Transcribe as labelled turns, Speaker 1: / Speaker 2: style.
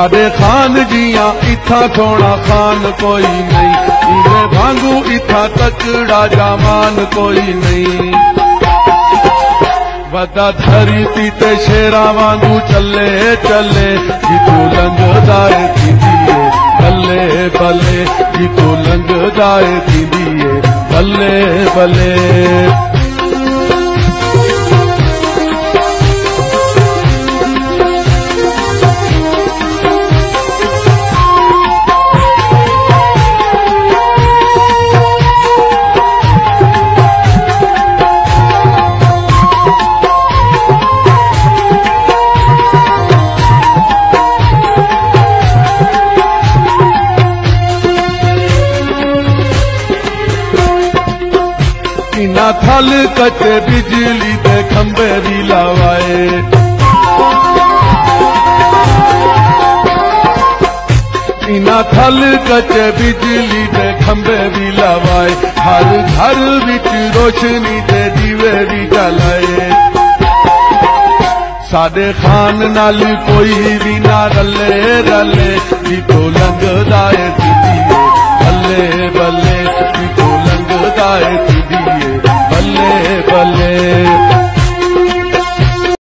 Speaker 1: साडे खान जिया इथा सोना खान कोई नहीं, इवे भांगू इथा तकड़ा जमान कोई नहीं। वदा धरती ते शेरा वांगू चले चले, जितू लंघदाए थींदीए बल्ले बल्ले, जितू लंघदाए थींदीए बल्ले बल्ले। इना थल कच्चे बिजली दे खंबे भी लवाए, इना थल कच्चे बिजली दे खंबे भी लवाए, हर घर विच रोशनी दे दीवे भी जलाए। साडे खान नाल कोई भी ना रले रले, जितो लंघदाए